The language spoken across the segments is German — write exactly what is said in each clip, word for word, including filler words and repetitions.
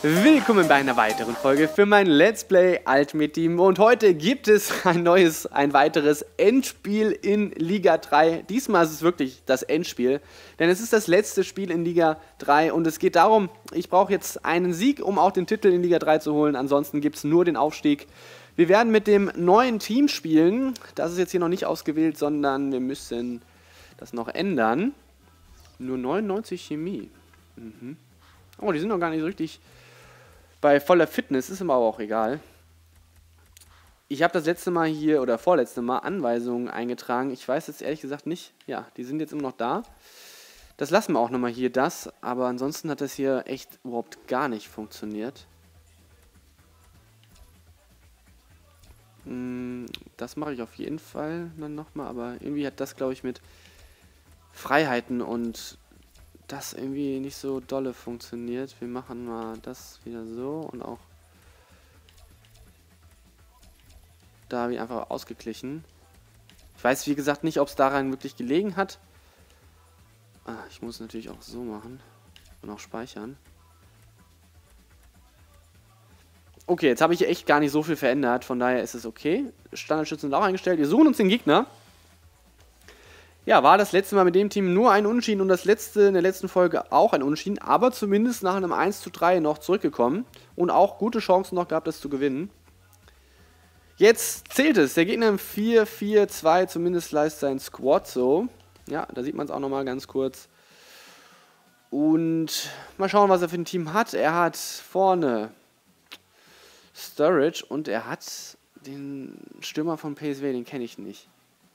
Willkommen bei einer weiteren Folge für mein Let's Play Ultimate Team und heute gibt es ein neues, ein weiteres Endspiel in Liga drei. Diesmal ist es wirklich das Endspiel, denn es ist das letzte Spiel in Liga drei und es geht darum, ich brauche jetzt einen Sieg, um auch den Titel in Liga drei zu holen, ansonsten gibt es nur den Aufstieg. Wir werden mit dem neuen Team spielen, das ist jetzt hier noch nicht ausgewählt, sondern wir müssen das noch ändern. Nur neunundneunzig Chemie. Mhm. Oh, die sind noch gar nicht so richtig bei voller Fitness, ist aber auch egal. Ich habe das letzte Mal hier, oder vorletzte Mal, Anweisungen eingetragen. Ich weiß jetzt ehrlich gesagt nicht. Ja, die sind jetzt immer noch da. Das lassen wir auch nochmal hier, das. Aber ansonsten hat das hier echt überhaupt gar nicht funktioniert. Das mache ich auf jeden Fall dann nochmal. Aber irgendwie hat das, glaube ich, mit Freiheiten und das irgendwie nicht so dolle funktioniert. Wir machen mal das wieder so und auch da habe ich einfach ausgeglichen. Ich weiß, wie gesagt, nicht, ob es daran wirklich gelegen hat. Ah, ich muss natürlich auch so machen und auch speichern. Okay, jetzt habe ich echt gar nicht so viel verändert, von daher ist es okay. Standardschützen sind auch eingestellt. Wir suchen uns den Gegner. Ja, war das letzte Mal mit dem Team nur ein Unentschieden und das letzte in der letzten Folge auch ein Unentschieden, aber zumindest nach einem eins zu drei noch zurückgekommen und auch gute Chancen noch gehabt, das zu gewinnen. Jetzt zählt es, der Gegner im vier vier zwei, zumindest leistet sein Squad so. Ja, da sieht man es auch nochmal ganz kurz. Und mal schauen, was er für ein Team hat. Er hat vorne Sturridge und er hat den Stürmer von P S V, den kenne ich nicht.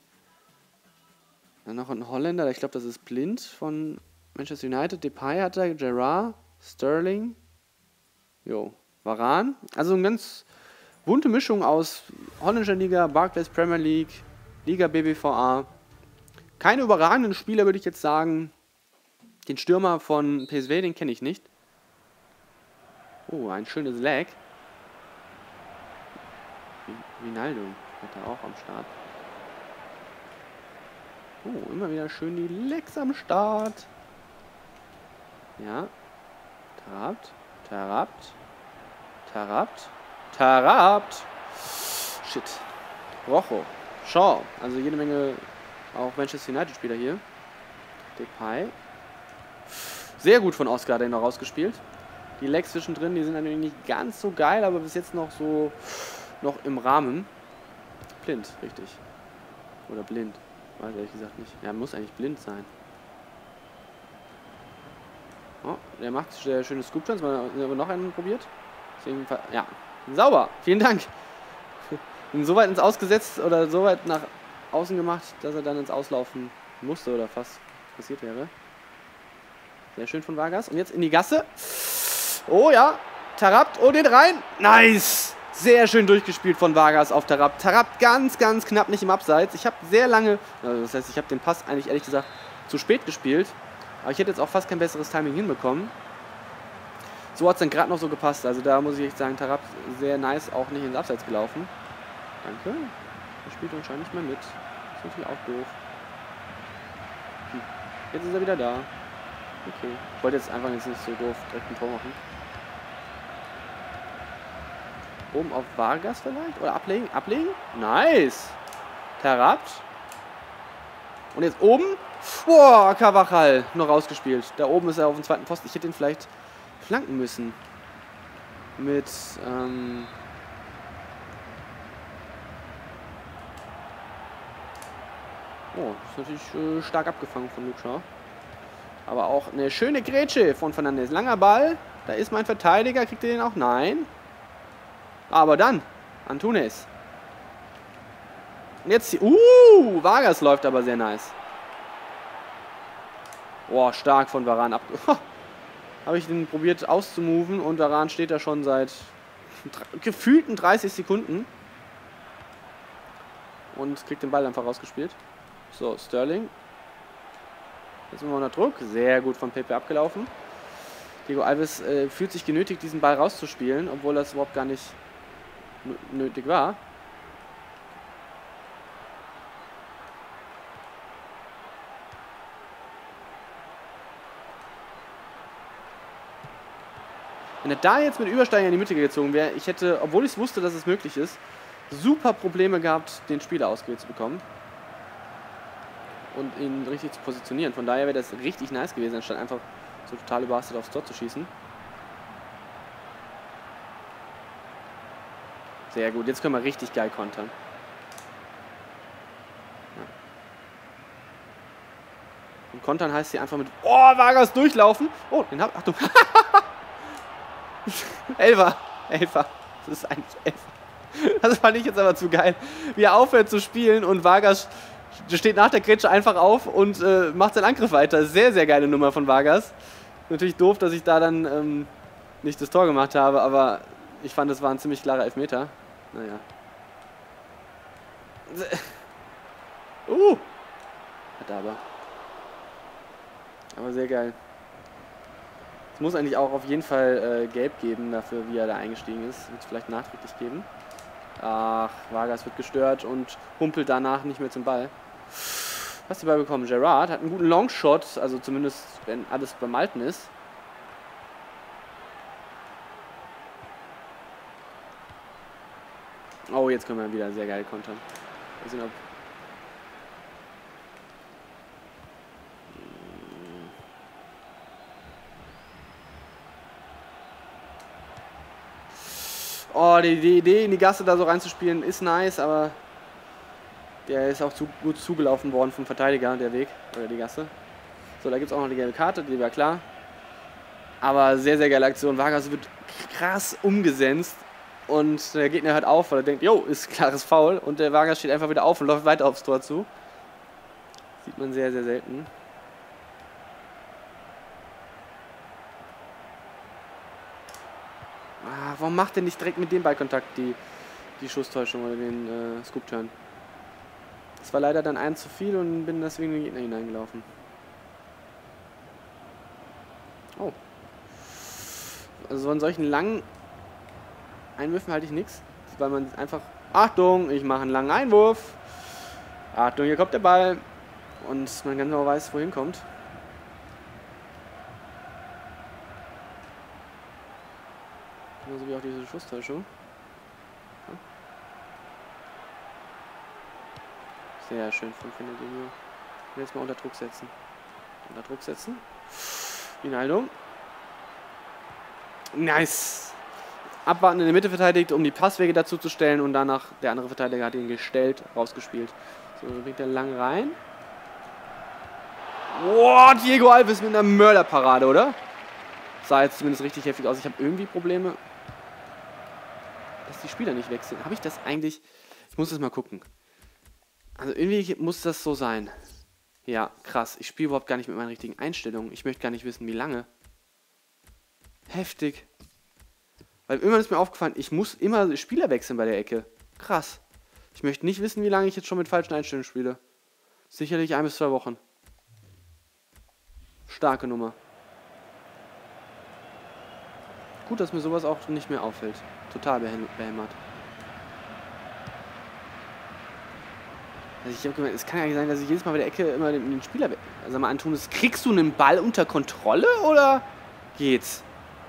Dann noch ein Holländer, ich glaube, das ist Blind von Manchester United. Depay hat er, Gerrard, Sterling, jo, Varane. Also eine ganz bunte Mischung aus holländischer Liga, Barclays Premier League, Liga B B V A. Keine überragenden Spieler, würde ich jetzt sagen. Den Stürmer von P S V, den kenne ich nicht. Oh, ein schönes Lag. Ronaldo hat er auch am Start. Oh, immer wieder schön die Lecks am Start. Ja. Tarabt. Tarabt. Tarabt. Tarabt. Shit. Rojo. Shaw. Also jede Menge auch Manchester United-Spieler hier. Depay. Sehr gut von Oscar, den noch rausgespielt. Die Lecks zwischendrin, die sind natürlich nicht ganz so geil, aber bis jetzt noch so noch im Rahmen. Blind, richtig. Oder blind. Weiß ehrlich gesagt nicht. Er muss eigentlich blind sein. Oh, der macht sehr schöne Scoop-Chance. Haben wir noch einen probiert? Deswegen, ja, sauber. Vielen Dank. Ihn so weit ins Ausgesetzt oder so weit nach außen gemacht, dass er dann ins Auslaufen musste oder fast passiert wäre. Sehr schön von Vargas. Und jetzt in die Gasse. Oh ja. Tarabt. Oh, den rein. Nice. Sehr schön durchgespielt von Vargas auf Tarabt. Tarabt ganz, ganz knapp nicht im Abseits. Ich habe sehr lange, also das heißt, ich habe den Pass eigentlich ehrlich gesagt zu spät gespielt. Aber ich hätte jetzt auch fast kein besseres Timing hinbekommen. So hat es dann gerade noch so gepasst. Also da muss ich echt sagen, Tarabt sehr nice, auch nicht ins Abseits gelaufen. Danke. Er spielt anscheinend nicht mehr mit. Ist natürlich auch doof. Hm. Jetzt ist er wieder da. Okay. Ich wollte jetzt einfach jetzt nicht so doof direkt ein Tor machen. Oben auf Vargas vielleicht? Oder ablegen? Ablegen? Nice! Tarabt. Und jetzt oben. Boah, Carvajal noch rausgespielt. Da oben ist er auf dem zweiten Posten. Ich hätte ihn vielleicht flanken müssen. Mit, ähm... Oh, das ist natürlich äh, stark abgefangen von Luke Shaw. Aber auch eine schöne Grätsche von Fernandes. Langer Ball. Da ist mein Verteidiger. Kriegt er den auch? Nein. Aber dann, Antunes. Und jetzt, uh, Vargas läuft aber sehr nice. Boah, stark von Varane ab. Habe ich den probiert auszumoven und Varane steht da schon seit gefühlten dreißig Sekunden. Und kriegt den Ball einfach rausgespielt. So, Sterling. Jetzt sind wir unter Druck. Sehr gut von Pepe abgelaufen. Diego Alves äh, fühlt sich genötigt, diesen Ball rauszuspielen, obwohl das überhaupt gar nicht nötig war. Wenn er da jetzt mit Übersteiger in die Mitte gezogen wäre, ich hätte, obwohl ich es wusste, dass es möglich ist, super Probleme gehabt, den Spieler ausgewählt zu bekommen. Und ihn richtig zu positionieren. Von daher wäre das richtig nice gewesen, anstatt einfach so total überhastet aufs Tor zu schießen. Sehr gut, jetzt können wir richtig geil kontern. Ja. Und kontern heißt hier einfach mit, oh, Vargas durchlaufen. Oh, den hab, Achtung. Elfer, Elfer. Das ist eigentlich Elfer. Das fand ich jetzt aber zu geil. Wie er aufhört zu spielen und Vargas steht nach der Grätsche einfach auf und äh, macht seinen Angriff weiter. Sehr, sehr geile Nummer von Vargas. Natürlich doof, dass ich da dann ähm, nicht das Tor gemacht habe, aber ich fand, es war ein ziemlich klarer Elfmeter. Naja. Uh! Hat er aber. Aber sehr geil. Es muss eigentlich auch auf jeden Fall äh, gelb geben, dafür, wie er da eingestiegen ist. Wird es vielleicht nachträglich geben. Ach, Vargas wird gestört und humpelt danach nicht mehr zum Ball. Was die Ball bekommen? Gerrard hat einen guten Longshot, also zumindest wenn alles beim Alten ist. Oh, jetzt können wir wieder sehr geil kontern. Mal sehen, ob Oh, die, die Idee, in die Gasse da so reinzuspielen, ist nice, aber der ist auch zu gut zugelaufen worden vom Verteidiger, der Weg, oder die Gasse. So, da gibt es auch noch die gelbe Karte, die war klar. Aber sehr, sehr geile Aktion. Vargas wird krass umgesenzt und der Gegner hört auf, weil er denkt, jo, ist klares Foul. Und der Vargas steht einfach wieder auf und läuft weiter aufs Tor zu. Sieht man sehr, sehr selten. Ah, warum macht er nicht direkt mit dem Ballkontakt die, die Schusstäuschung oder den äh, Scoop-Turn? Das war leider dann eins zu viel und bin deswegen in den Gegner hineingelaufen. Oh. Also von solchen langen Einwürfen halte ich nichts, weil man einfach... Achtung, ich mache einen langen Einwurf. Achtung, hier kommt der Ball. Und man ganz genau weiß, wohin kommt. Genauso wie auch diese Schusstäuschung. Sehr schön von Fernandinho. Jetzt mal unter Druck setzen. Unter Druck setzen. Ronaldo. Nice. Abwarten in der Mitte verteidigt, um die Passwege dazu zu stellen und danach der andere Verteidiger hat ihn gestellt, rausgespielt. So, dann bringt er lang rein. Boah, Diego Alves mit einer Mörderparade, oder? Sah jetzt zumindest richtig heftig aus. Ich habe irgendwie Probleme, dass die Spieler nicht wechseln. Habe ich das eigentlich... Ich muss das mal gucken. Also irgendwie muss das so sein. Ja, krass. Ich spiele überhaupt gar nicht mit meinen richtigen Einstellungen. Ich möchte gar nicht wissen, wie lange. Heftig. Weil irgendwann ist mir aufgefallen, ich muss immer Spieler wechseln bei der Ecke. Krass. Ich möchte nicht wissen, wie lange ich jetzt schon mit falschen Einstellungen spiele. Sicherlich ein bis zwei Wochen. Starke Nummer. Gut, dass mir sowas auch nicht mehr auffällt. Total behämmert. Also ich habe gemeint, es kann ja nicht sein, dass ich jedes Mal bei der Ecke immer den, den Spieler also mal antun. Kriegst du einen Ball unter Kontrolle oder geht's?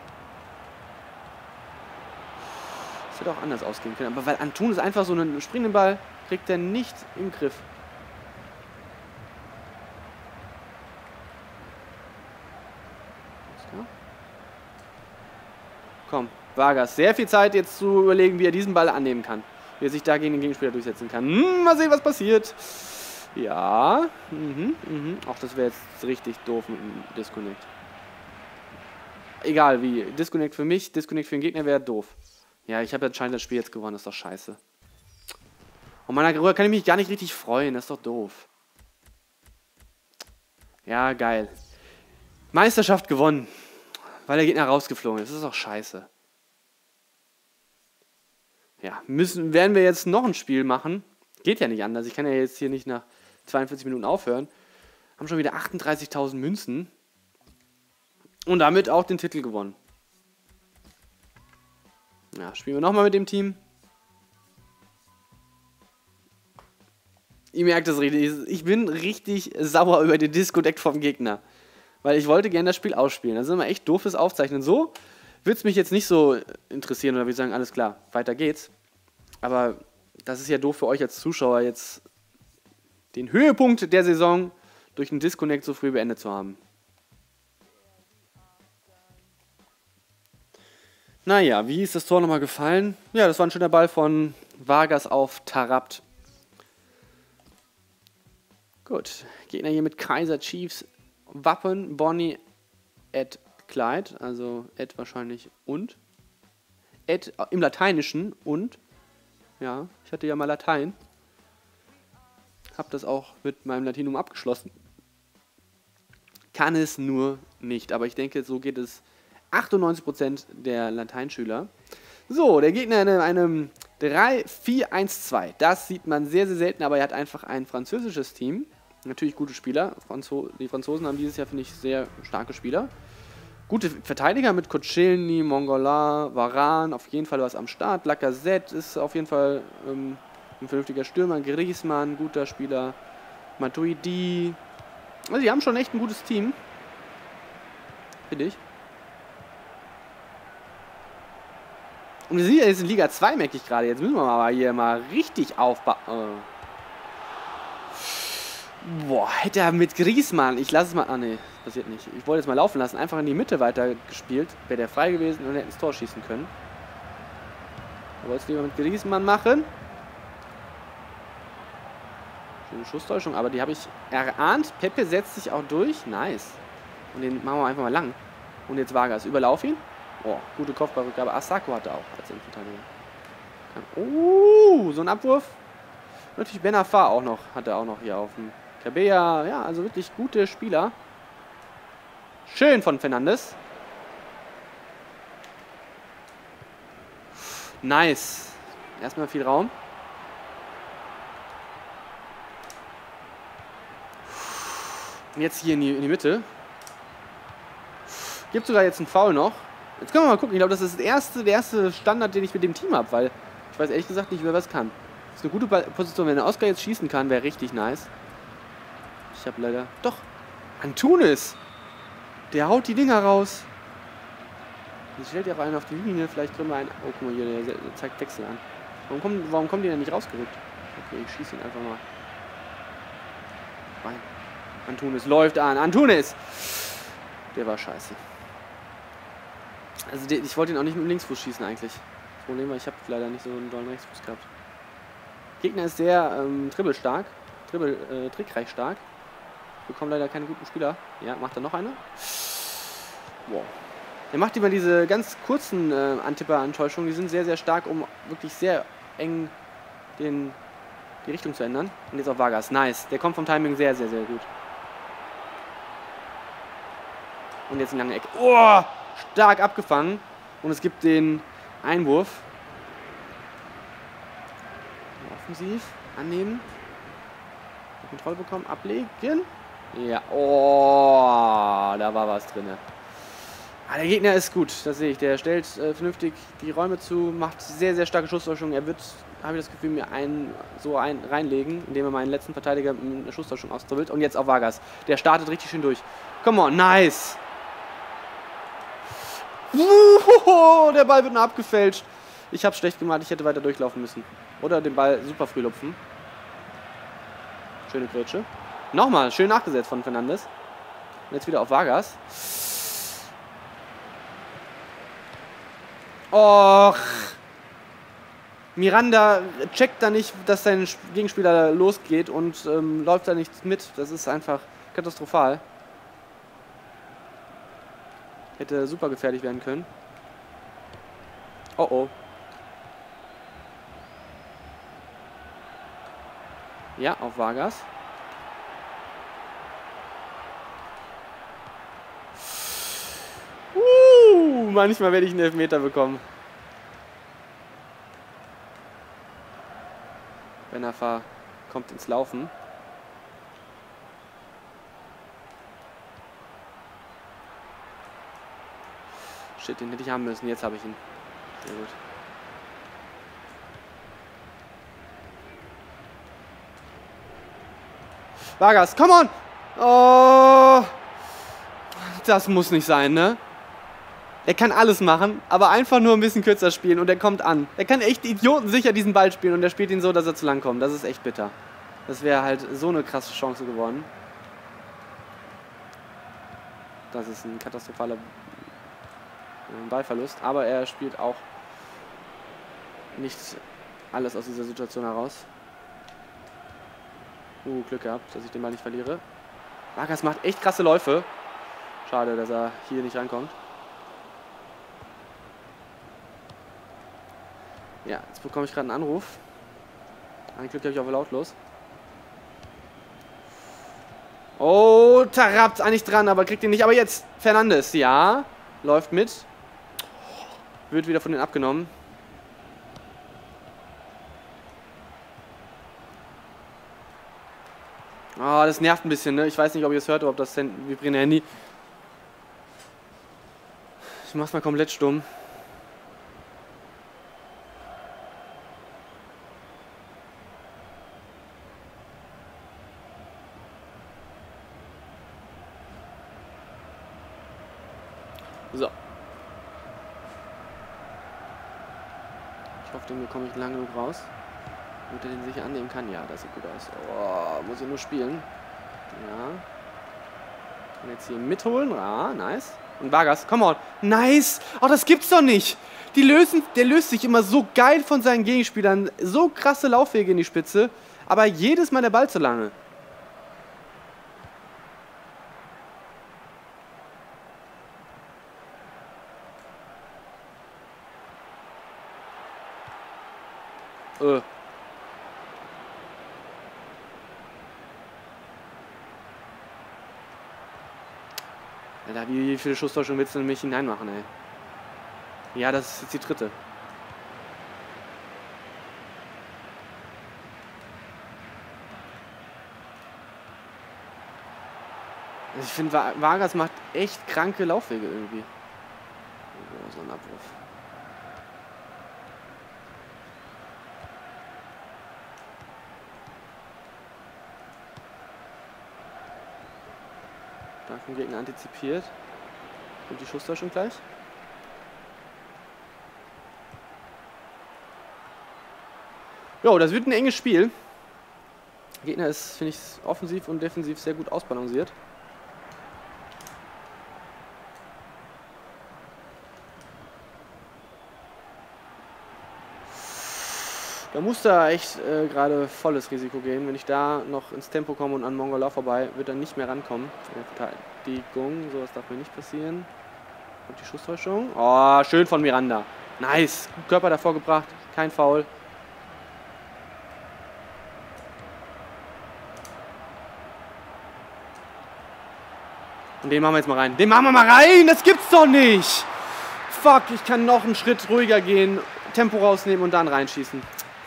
Das hätte auch anders ausgehen können. Aber weil Antun ist einfach so einen springenden Ball, kriegt er nicht im Griff. Komm, Vargas. Sehr viel Zeit jetzt zu überlegen, wie er diesen Ball annehmen kann. Wie er sich da gegen den Gegenspieler durchsetzen kann. Hm, mal sehen, was passiert. Ja. Mhm, mhm. Auch das wäre jetzt richtig doof mit dem Disconnect. Egal wie. Disconnect für mich, Disconnect für den Gegner wäre doof. Ja, ich habe anscheinend das Spiel jetzt gewonnen. Das ist doch scheiße. Und meiner darüber kann ich mich gar nicht richtig freuen. Das ist doch doof. Ja, geil. Meisterschaft gewonnen. Weil der Gegner rausgeflogen ist. Das ist doch scheiße. Ja, müssen, werden wir jetzt noch ein Spiel machen. Geht ja nicht anders. Ich kann ja jetzt hier nicht nach zweiundvierzig Minuten aufhören. Haben schon wieder achtunddreißigtausend Münzen. Und damit auch den Titel gewonnen. Ja, spielen wir nochmal mit dem Team. Ihr merkt es richtig. Ich bin richtig sauer über den Disconnect vom Gegner. Weil ich wollte gerne das Spiel ausspielen. Das ist immer echt doofes Aufzeichnen. So würde es mich jetzt nicht so interessieren oder würde ich sagen, alles klar, weiter geht's. Aber das ist ja doof für euch als Zuschauer, jetzt den Höhepunkt der Saison durch einen Disconnect so früh beendet zu haben. Naja, wie ist das Tor nochmal gefallen? Ja, das war ein schöner Ball von Vargas auf Taarabt. Gut, Gegner hier mit Kaiser Chiefs Wappen, Bonnie, Ed, Clyde, also Ed wahrscheinlich und. Ed im Lateinischen und. Ja, ich hatte ja mal Latein. Hab das auch mit meinem Latinum abgeschlossen. Kann es nur nicht, aber ich denke, so geht es achtundneunzig Prozent der Lateinschüler. So, der Gegner in einem drei vier eins zwei. Das sieht man sehr, sehr selten, aber er hat einfach ein französisches Team. Natürlich gute Spieler. Franzo die Franzosen haben dieses Jahr, finde ich, sehr starke Spieler. Gute Verteidiger mit Koscielny, Mongola, Varane, auf jeden Fall was am Start. Lacazette ist auf jeden Fall ähm, ein vernünftiger Stürmer. Griezmann, guter Spieler. Matuidi. Also die haben schon echt ein gutes Team. Finde ich. Und wir sind ja jetzt in Liga zwei, merke ich gerade. Jetzt müssen wir aber hier mal richtig aufbauen. Boah, hätte er mit Griezmann. Ich lasse es mal. Ah, ne, passiert nicht. Ich wollte jetzt mal laufen lassen. Einfach in die Mitte weiter gespielt. Wäre der frei gewesen und hätte ins Tor schießen können. Ich wollte es lieber mit Griezmann machen. Schöne Schusstäuschung, aber die habe ich erahnt. Pepe setzt sich auch durch. Nice. Und den machen wir einfach mal lang. Und jetzt Vargas. Überlauf ihn. Oh, gute Kopfballrückgabe. Asako hatte auch als Innenverteidiger. Oh, so ein Abwurf. Natürlich Benafa auch noch. Hat er auch noch hier auf dem Cabella. Ja, also wirklich gute Spieler. Schön von Fernandes. Nice. Erstmal viel Raum. Und jetzt hier in die, in die Mitte. Gibt sogar jetzt einen Foul noch. Jetzt können wir mal gucken. Ich glaube, das ist das erste, der erste Standard, den ich mit dem Team habe, weil ich weiß ehrlich gesagt nicht, wer was kann. Das ist eine gute Position. Wenn der Oscar jetzt schießen kann, wäre richtig nice. Ich habe leider... Doch! Antunes! Der haut die Dinger raus. Jetzt stellt ja auch einen auf die Linie. Vielleicht können wir einen... Oh, guck mal hier, der zeigt Wechsel an. Warum kommen, warum kommen die denn nicht rausgerückt? Okay, ich schieße ihn einfach mal rein. Antunes läuft an. Antunes! Der war scheiße. Also ich wollte ihn auch nicht mit dem Linksfuß schießen eigentlich. Das Problem war, ich habe leider nicht so einen dollen Rechtsfuß gehabt. Gegner ist sehr ähm, dribbelstark. Dribbel, äh, trickreich stark. Bekommt leider keine guten Spieler. Ja, macht er noch eine? Wow. Er macht immer diese ganz kurzen äh, Antipper-Antäuschungen. Die sind sehr, sehr stark, um wirklich sehr eng den, die Richtung zu ändern. Und jetzt auf Vargas. Nice. Der kommt vom Timing sehr, sehr, sehr gut. Und jetzt ein langer Eck. Oh! Stark abgefangen. Und es gibt den Einwurf. Offensiv. Annehmen. Kontrolle bekommen. Ablegen. Ja. Oh, da war was drin. Ah, der Gegner ist gut. Das sehe ich. Der stellt äh, vernünftig die Räume zu. Macht sehr, sehr starke Schusstäuschung. Er wird, habe ich das Gefühl, mir einen so ein, reinlegen, indem er meinen letzten Verteidiger mit einer Schusstäuschung austribbelt. Und jetzt auf Vargas. Der startet richtig schön durch. Come on. Nice. Uh, der Ball wird nur abgefälscht. Ich habe schlecht gemacht, ich hätte weiter durchlaufen müssen. Oder den Ball super früh lupfen. Schöne Grätsche. Nochmal, schön nachgesetzt von Fernandes. Und jetzt wieder auf Vargas. Och. Miranda checkt da nicht, dass sein Gegenspieler losgeht und ähm, läuft da nicht mit. Das ist einfach katastrophal. Hätte super gefährlich werden können. Oh oh. Ja, auf Vargas. Uh, manchmal werde ich einen Elfmeter bekommen. Benafa kommt ins Laufen. Shit, den hätte ich haben müssen. Jetzt habe ich ihn. Sehr gut. Vargas, come on! Oh! Das muss nicht sein, ne? Er kann alles machen, aber einfach nur ein bisschen kürzer spielen und er kommt an. Er kann echt idiotensicher diesen Ball spielen und er spielt ihn so, dass er zu lang kommt. Das ist echt bitter. Das wäre halt so eine krasse Chance geworden. Das ist ein katastrophaler Ballverlust, aber er spielt auch nicht alles aus dieser Situation heraus. Uh, Glück gehabt, dass ich den Ball nicht verliere. Vargas macht echt krasse Läufe. Schade, dass er hier nicht rankommt. Ja, jetzt bekomme ich gerade einen Anruf. Ein Glück habe ich auf lautlos. Oh, Tarappt eigentlich dran, aber kriegt ihn nicht. Aber jetzt Fernandes, ja, läuft mit. Wird wieder von denen abgenommen. Oh, das nervt ein bisschen, ne? Ich weiß nicht, ob ihr es hört oder ob das vibrierende Handy. Ich mach's mal komplett stumm. So. Ich hoffe, den bekomme ich lang genug raus. Damit er den sicher annehmen kann. Ja, das sieht gut aus. Oh, muss ich nur spielen. Ja. Und jetzt hier mitholen. Ah, nice. Und Vargas, come on. Nice. Oh, das gibt's doch nicht. Die lösen, der löst sich immer so geil von seinen Gegenspielern. So krasse Laufwege in die Spitze. Aber jedes Mal der Ball zu lange. Äh. Alter, wie viele Schusstäuschungen willst du in mich hineinmachen, ey? Ja, das ist jetzt die dritte. Also ich finde, Vargas macht echt kranke Laufwege irgendwie. Oh, so ein Abruf. Da vom Gegner antizipiert. Und die Schusstäuschung gleich. Jo, das wird ein enges Spiel. Der Gegner ist, finde ich, offensiv und defensiv sehr gut ausbalanciert. Da muss da echt äh, gerade volles Risiko gehen. Wenn ich da noch ins Tempo komme und an Mongola vorbei, wird er nicht mehr rankommen. In der Verteidigung, sowas darf mir nicht passieren. Und die Schusstäuschung. Oh, schön von Miranda. Nice. Gut Körper davor gebracht. Kein Foul. Und den machen wir jetzt mal rein. Den machen wir mal rein! Das gibt's doch nicht! Fuck, ich kann noch einen Schritt ruhiger gehen, Tempo rausnehmen und dann reinschießen.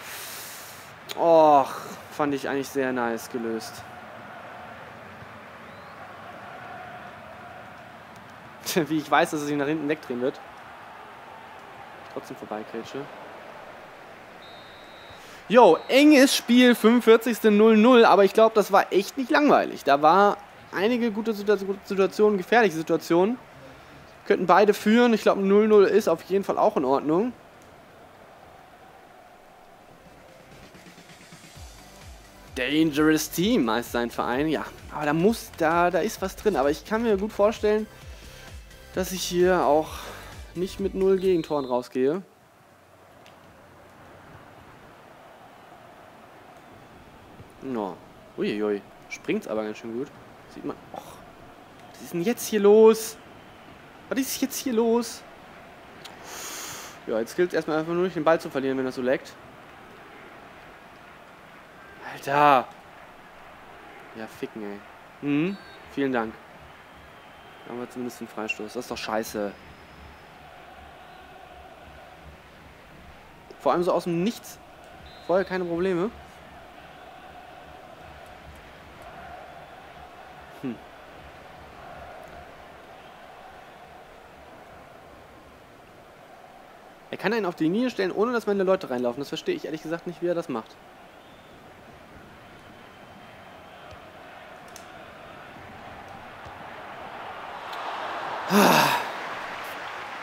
Och, fand ich eigentlich sehr nice gelöst. Wie ich weiß, dass es sich nach hinten wegdrehen wird. Trotzdem vorbeikrätsche. Jo, enges Spiel, fünfundvierzigste null null, aber ich glaube, das war echt nicht langweilig. Da war einige gute Situationen, gefährliche Situationen. Könnten beide führen. Ich glaube, null null ist auf jeden Fall auch in Ordnung. Dangerous Team heißt sein Verein. Ja, aber da muss, da, da ist was drin. Aber ich kann mir gut vorstellen, dass ich hier auch nicht mit null Gegentoren rausgehe. No. Uiuiui. Springt's aber ganz schön gut. Sieht man. Och, was ist denn jetzt hier los? Was ist jetzt hier los? Ja, jetzt gilt es erstmal einfach nur nicht den Ball zu verlieren, wenn das so leckt. Alter! Ja, ficken, ey. Mhm, vielen Dank. Da haben wir zumindest einen Freistoß. Das ist doch scheiße. Vor allem so aus dem Nichts. Vorher keine Probleme. Hm. Er kann einen auf die Linie stellen, ohne dass meine Leute reinlaufen. Das verstehe ich ehrlich gesagt nicht, wie er das macht.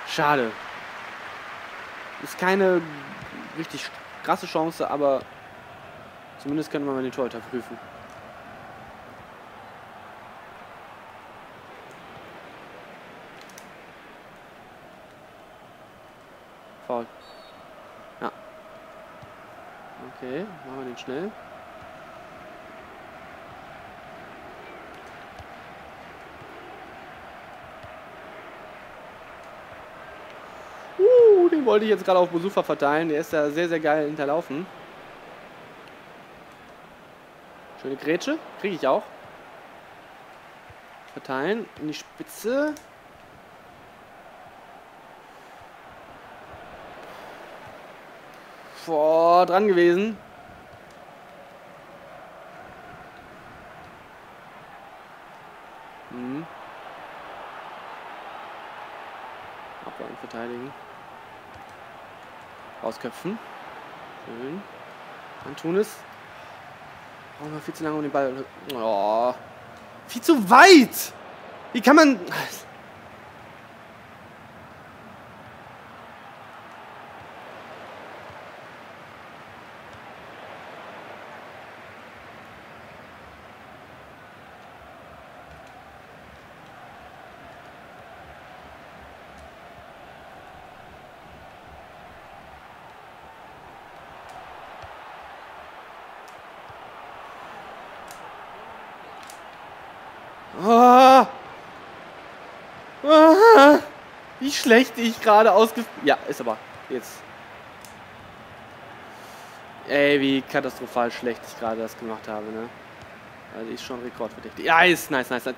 Schade. Ist keine richtig krasse Chance, aber zumindest könnte man mal den Torhüter prüfen. Foul. Ja. Okay, machen wir den schnell. Uh, den wollte ich jetzt gerade auf Boussoufa verteilen. Der ist da sehr, sehr geil hinterlaufen. Schöne Grätsche. Kriege ich auch. Verteilen in die Spitze. Boah, dran gewesen. Hm. Abwehren, verteidigen. Rausköpfen. Schön. Antunes. Brauchen wir viel zu lange um den Ball. Oh. Viel zu weit! Wie kann man... Oh. Oh. Wie schlecht ich gerade ausgef... Ja, ist aber jetzt... Ey, wie katastrophal schlecht ich gerade das gemacht habe, ne? Also ist schon rekordverdächtig. Ja, ist nice, nice, nice.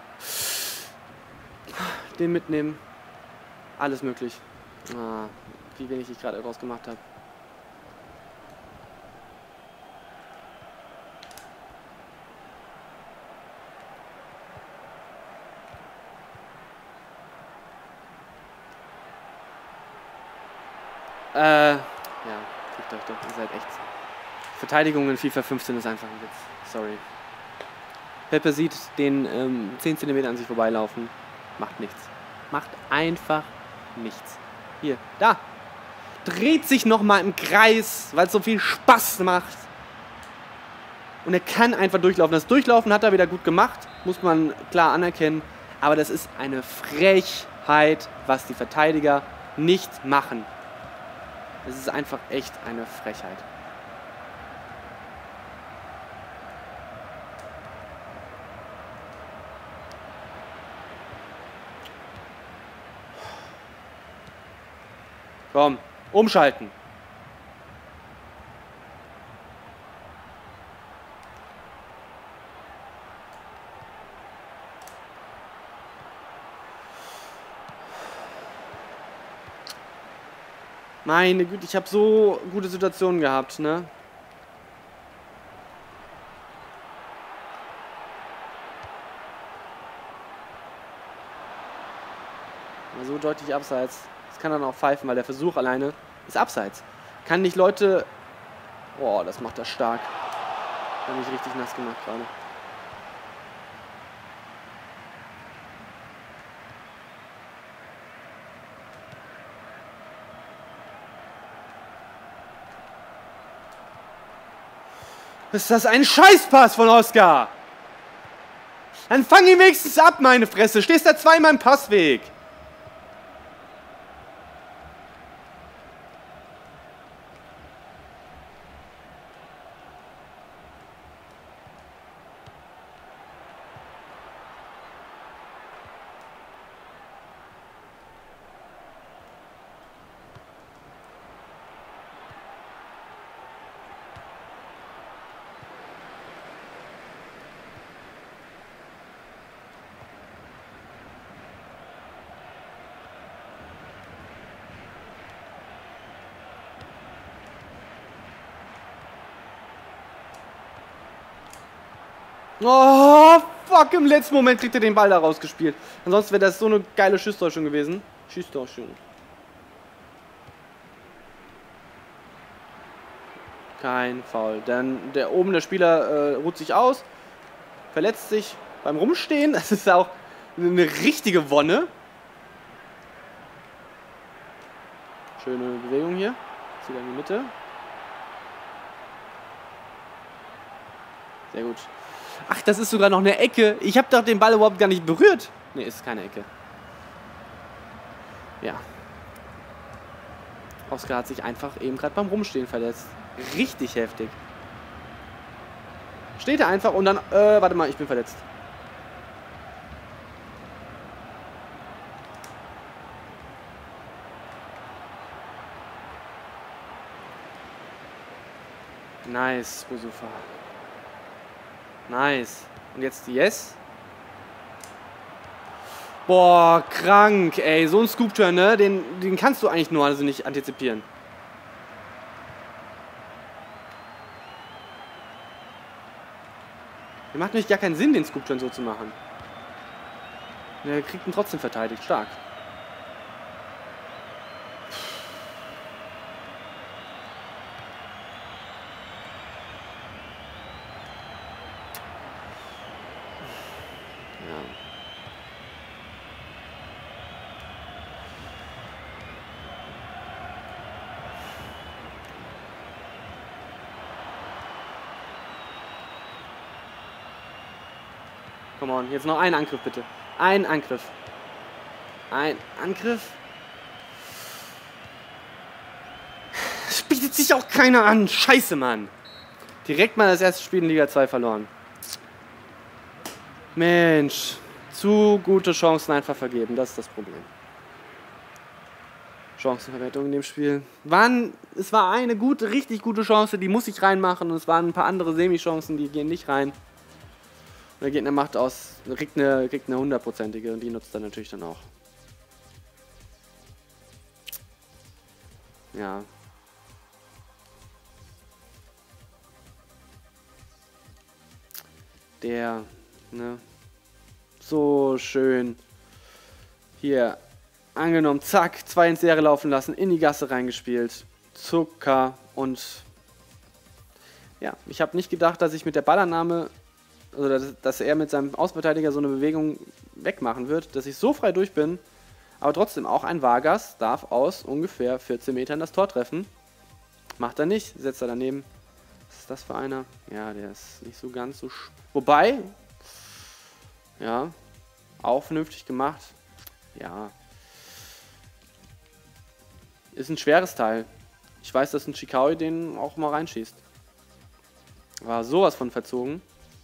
Den mitnehmen. Alles möglich. Ah, wie wenig ich gerade draus gemacht habe. Äh, ja, guckt euch doch, ihr seid echt... Verteidigung in FIFA fünfzehn ist einfach ein Witz. Sorry. Pepe sieht den ähm, zehn Zentimeter an sich vorbeilaufen. Macht nichts. Macht einfach nichts. Hier, da. Dreht sich nochmal im Kreis, weil es so viel Spaß macht. Und er kann einfach durchlaufen. Das Durchlaufen hat er wieder gut gemacht. Muss man klar anerkennen. Aber das ist eine Frechheit, was die Verteidiger nicht machen. Es ist einfach echt eine Frechheit. Komm, umschalten. Meine Güte, ich habe so gute Situationen gehabt, ne? War so deutlich abseits. Das kann dann auch pfeifen, weil der Versuch alleine ist abseits. Kann nicht Leute... Boah, das macht das stark. Hat mich richtig nass gemacht gerade. Ist das ein Scheißpass von Oscar? Dann fang ihn wenigstens ab, meine Fresse. Stehst da zweimal im Passweg. Oh, fuck, im letzten Moment kriegt er den Ball da rausgespielt. Ansonsten wäre das so eine geile Schusstäuschung gewesen. Schusstäuschung. Kein Foul. Dann der oben der Spieler äh, ruht sich aus, verletzt sich beim Rumstehen. Das ist auch eine richtige Wonne. Schöne Bewegung hier. Jetzt wieder in die Mitte. Sehr gut. Ach, das ist sogar noch eine Ecke. Ich habe doch den Ball überhaupt gar nicht berührt. Ne, ist keine Ecke. Ja. Oskar hat sich einfach eben gerade beim Rumstehen verletzt. Richtig heftig. Steht er einfach und dann... Äh, warte mal, ich bin verletzt. Nice, Usufa. Nice. Und jetzt Yes. Boah, krank, ey. So ein Scoop-Turn, ne? Den, den kannst du eigentlich nur also nicht antizipieren. Der macht nämlich gar keinen Sinn, den Scoop-Turn so zu machen. Der kriegt ihn trotzdem verteidigt. Stark. Come on, jetzt noch ein Angriff bitte. Ein Angriff. Ein Angriff. Es bietet sich auch keiner an. Scheiße, Mann. Direkt mal das erste Spiel in Liga zwei verloren. Mensch. Zu gute Chancen einfach vergeben. Das ist das Problem. Chancenverwertung in dem Spiel. Waren, es war eine gute, richtig gute Chance, die muss ich reinmachen. Und es waren ein paar andere Semi-Chancen, die gehen nicht rein. Der Gegner macht aus, kriegt eine, kriegt eine hundertprozentige und die nutzt er natürlich dann auch. Ja. Der, ne. So schön. Hier, angenommen, zack, zwei ins Leere laufen lassen, in die Gasse reingespielt. Zucker und... Ja, ich habe nicht gedacht, dass ich mit der Ballannahme... Oder dass, dass er mit seinem Außenverteidiger so eine Bewegung wegmachen wird, dass ich so frei durch bin. Aber trotzdem, auch ein Vargas darf aus ungefähr vierzehn Metern das Tor treffen. Macht er nicht, setzt er daneben. Was ist das für einer? Ja, der ist nicht so ganz so... Wobei, ja, auch vernünftig gemacht. Ja. Ist ein schweres Teil. Ich weiß, dass ein Chikaoi den auch mal reinschießt. War sowas von verzogen.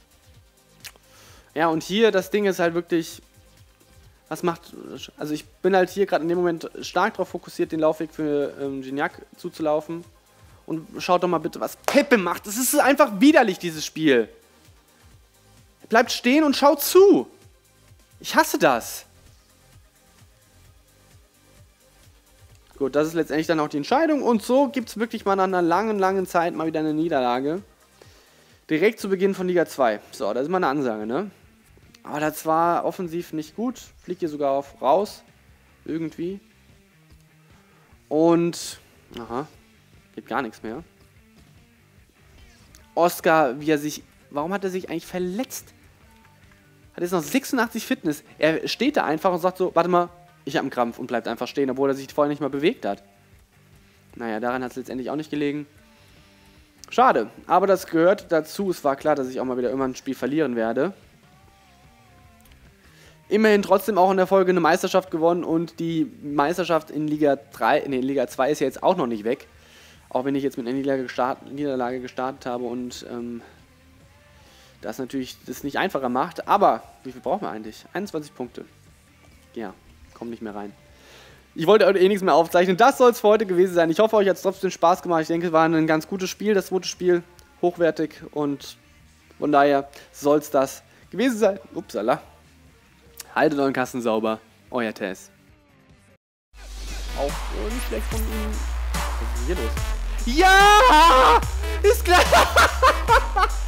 Ja, und hier, das Ding ist halt wirklich, was macht, also ich bin halt hier gerade in dem Moment stark darauf fokussiert, den Laufweg für ähm, Gignac zuzulaufen. Und schaut doch mal bitte, was Pepe macht. Das ist einfach widerlich, dieses Spiel. Bleibt stehen und schaut zu. Ich hasse das. Gut, das ist letztendlich dann auch die Entscheidung. Und so gibt es wirklich mal nach einer langen, langen Zeit mal wieder eine Niederlage. Direkt zu Beginn von Liga zwei. So, das ist mal eine Ansage, ne? Aber das war offensiv nicht gut. Fliegt hier sogar auf raus. Irgendwie. Und... Aha. Geht gar nichts mehr. Oskar, wie er sich... Warum hat er sich eigentlich verletzt? Hat jetzt noch sechsundachtzig Fitness. Er steht da einfach und sagt so, warte mal, ich habe einen Krampf und bleibt einfach stehen, obwohl er sich vorher nicht mal bewegt hat. Naja, daran hat es letztendlich auch nicht gelegen. Schade, aber das gehört dazu. Es war klar, dass ich auch mal wieder irgendwann ein Spiel verlieren werde. Immerhin trotzdem auch in der Folge eine Meisterschaft gewonnen und die Meisterschaft in Liga drei, nee, in Liga zwei ist ja jetzt auch noch nicht weg. Auch wenn ich jetzt mit einer Niederlage gestartet, Niederlage gestartet habe und ähm, das natürlich das nicht einfacher macht. Aber wie viel brauchen wir eigentlich? einundzwanzig Punkte. Ja, kommt nicht mehr rein. Ich wollte heute eh nichts mehr aufzeichnen. Das soll es für heute gewesen sein. Ich hoffe, euch hat es trotzdem Spaß gemacht. Ich denke, es war ein ganz gutes Spiel, das zweite Spiel. Hochwertig und von daher soll es das gewesen sein. Upsala. Haltet euren Kasten sauber. Euer Tess. Auch äh, nicht schlecht von ihm. Was ist denn hier los? Ja! Ist klar!